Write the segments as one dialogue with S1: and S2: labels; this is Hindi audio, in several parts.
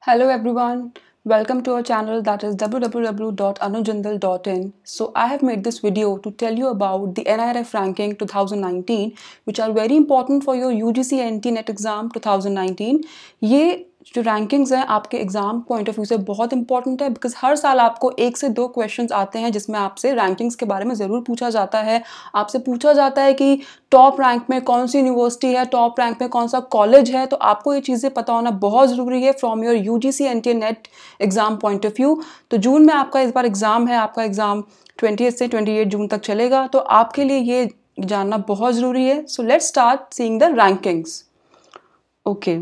S1: Hello everyone, welcome to our channel that is www.anujindal.in. So I have made this video to tell you about the NIRF ranking 2019 which are very important for your UGC NT NET exam 2019. ये जो रैंकिंग्स हैं आपके एग्जाम पॉइंट ऑफ व्यू से बहुत इंपॉर्टेंट है बिकॉज हर साल आपको 1 से 2 क्वेश्चंस आते हैं जिसमें आपसे रैंकिंग्स के बारे में ज़रूर पूछा जाता है। आपसे पूछा जाता है कि टॉप रैंक में कौन सी यूनिवर्सिटी है, टॉप रैंक में कौन सा कॉलेज है, तो आपको ये चीज़ें पता होना बहुत ज़रूरी है from your UGC NT NET exam point of view. तो जून में आपका इस बार एग्ज़ाम है, आपका एग्ज़ाम 28 से 28 जून तक चलेगा, तो आपके लिए ये जानना बहुत ज़रूरी है। So let's start seeing the rankings. Okay,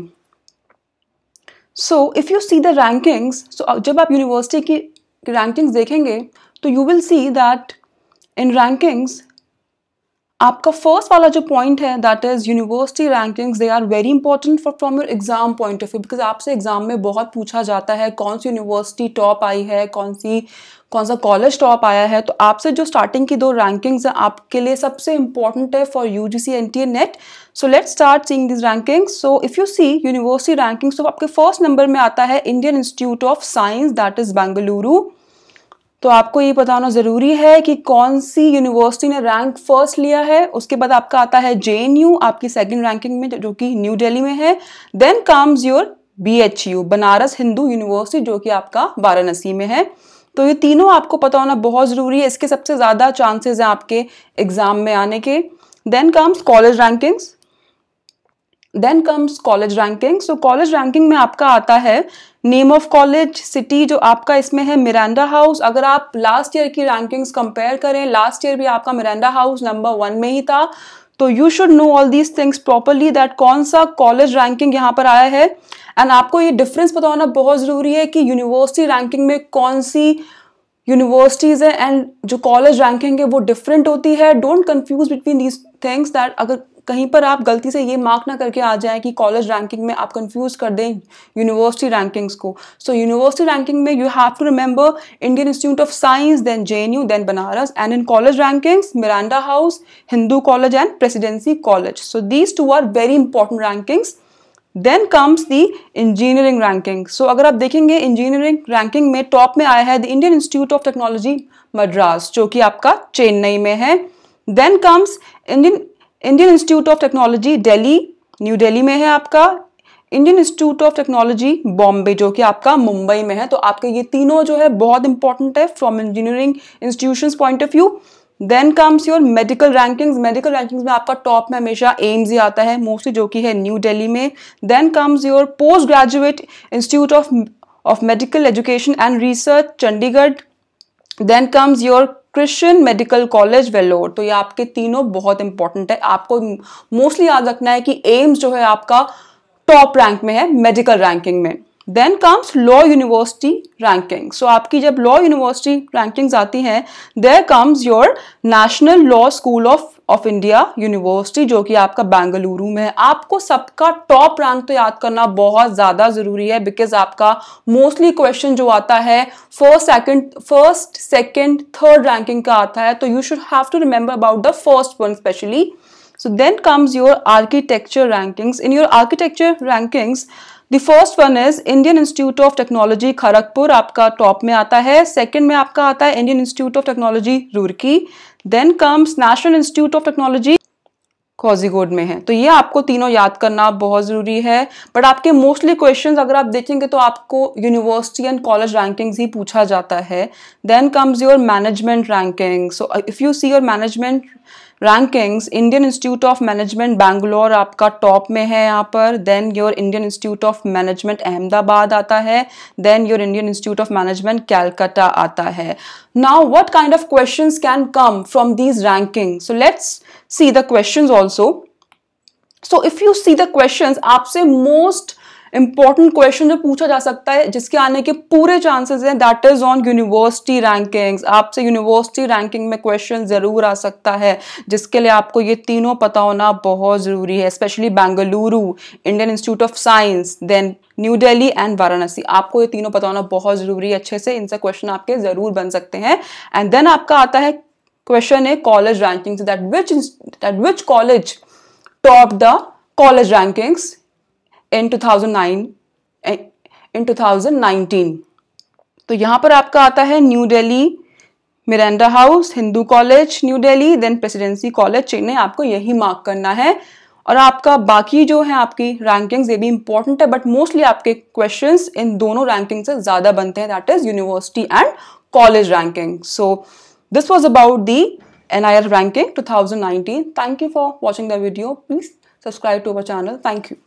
S1: so if you see the rankings, so जब आप यूनिवर्सिटी की रैंकिंग्स देखेंगे तो you will see that in rankings आपका फर्स्ट वाला जो पॉइंट है that is university rankings, they are very important for from your exam point of view because आपसे एग्जाम में बहुत पूछा जाता है कौन सी यूनिवर्सिटी टॉप आई है, कौन सा कॉलेज टॉप आया है। तो आपसे जो स्टार्टिंग की 2 रैंकिंग्स हैं आपके लिए सबसे इंपॉर्टेंट है for UGC NT NET. So let's start seeing this rankings. So if you see university rankings तो आपके फर्स्ट नंबर में आता है Indian Institute of Science that is Bengaluru. तो आपको ये पता होना ज़रूरी है कि कौन सी यूनिवर्सिटी ने रैंक फर्स्ट लिया है। उसके बाद आपका आता है JNU आपकी सेकंड रैंकिंग में जो कि न्यू दिल्ली में है। Then comes your BHU Banaras Hindu university जो कि आपका वाराणसी में है। तो ये तीनों आपको पता होना बहुत ज़रूरी है, इसके सबसे ज़्यादा चांसेस हैं आपके एग्ज़ाम में आने के। Then comes college rankings, then comes college ranking. So college ranking में आपका आता है नेम ऑफ कॉलेज, सिटी जो आपका इसमें है मिरांडा हाउस। अगर आप लास्ट ईयर की रैंकिंग्स कंपेयर करें, लास्ट ईयर भी आपका मिरांडा हाउस नंबर 1 में ही था। तो you should know all these things properly that कौन सा कॉलेज रैंकिंग यहाँ पर आया है। एंड आपको ये डिफरेंस पता होना बहुत ज़रूरी है कि यूनिवर्सिटी रैंकिंग में कौन सी यूनिवर्सिटीज़ है एंड जो कॉलेज रैंकिंग है वो डिफरेंट होती है। Don't confuse between these things that अगर कहीं पर आप गलती से ये मार्क ना करके आ जाएं कि कॉलेज रैंकिंग में आप कंफ्यूज कर दें यूनिवर्सिटी रैंकिंग्स को। सो यूनिवर्सिटी रैंकिंग में you have to remember Indian Institute of Science, then JNU, then Banaras, and in college rankings Miranda House, Hindu college and Presidency college. So these 2 are very important rankings. Then comes the engineering ranking. So अगर आप देखेंगे इंजीनियरिंग रैंकिंग में टॉप में आया है the Indian Institute of Technology Madras जो कि आपका चेन्नई में है। Then comes Indian Institute of Technology Delhi, New Delhi में है आपका। Indian Institute of Technology Bombay जो कि आपका मुंबई में है। तो आपके ये तीनों जो है बहुत इंपॉर्टेंट है from engineering institutions point of view. Then comes your medical rankings, medical rankings में आपका टॉप में हमेशा एम्स ही आता है मोस्टली जो कि है न्यू दिल्ली में। Then comes your post graduate institute of medical education and research Chandigarh. Then comes your Christian medical college Vellore. तो ये आपके तीनों बहुत इंपॉर्टेंट है, आपको मोस्टली याद रखना है कि एम्स जो है आपका टॉप रैंक में है मेडिकल रैंकिंग में। Then comes law university ranking. So आपकी जब लॉ यूनिवर्सिटी रैंकिंग्स आती हैं there comes your national law school of India university जो कि आपका बेंगलुरु में है। आपको सबका टॉप रैंक तो याद करना बहुत ज़्यादा ज़रूरी है बिकॉज आपका मोस्टली क्वेश्चन जो आता है फर्स्ट सेकंड थर्ड रैंकिंग का आता है। तो you should have to remember about the first one specially. So then comes your architecture rankings. In your architecture rankings, the first one is Indian Institute of Technology Kharagpur आपका टॉप में आता है। सेकंड में आपका आता है Indian Institute of Technology Roorkee. Then comes National Institute of Technology Kozhikode में है। तो ये आपको तीनों याद करना बहुत ज़रूरी है। बट आपके मोस्टली क्वेश्चंस अगर आप देखेंगे तो आपको यूनिवर्सिटी एंड कॉलेज रैंकिंग्स ही पूछा जाता है। Then comes your management ranking. So if you see your management rankings, Indian Institute of Management Bangalore आपका टॉप में है यहाँ पर। Then your Indian Institute of Management Ahmedabad आता है। Then your Indian Institute of Management Calcutta आता है। Now what kind of questions can come from these ranking? So let's see the questions also. So if you see the questions, आपसे मोस्ट इंपॉर्टेंट क्वेश्चन जो पूछा जा सकता है जिसके आने के पूरे चांसेस हैं that is on university rankings. आपसे यूनिवर्सिटी रैंकिंग में क्वेश्चन जरूर आ सकता है जिसके लिए आपको ये तीनों पता होना बहुत जरूरी है, specially Bengaluru, Indian Institute of Science, then New Delhi and Varanasi. आपको ये तीनों पता होना बहुत जरूरी है अच्छे से, इनसे क्वेश्चन आपके जरूर बन सकते हैं। एंड देन आपका आता है क्वेश्चन है college rankings, that which college top the college rankings in 2009 in 2019. तो यहाँ पर आपका आता है New Delhi, Miranda House, Hindu college New Delhi, then Presidency college Chennai, आपको यही मार्क करना है। और आपका बाकी जो है आपकी रैंकिंग्स ये भी इंपॉर्टेंट है, बट मोस्टली आपके क्वेश्चंस इन दोनों रैंकिंग से ज़्यादा बनते हैं, that is university and college ranking. So this was about the NIRF ranking 2019. Thank you for watching the video. Please subscribe to our channel. Thank you.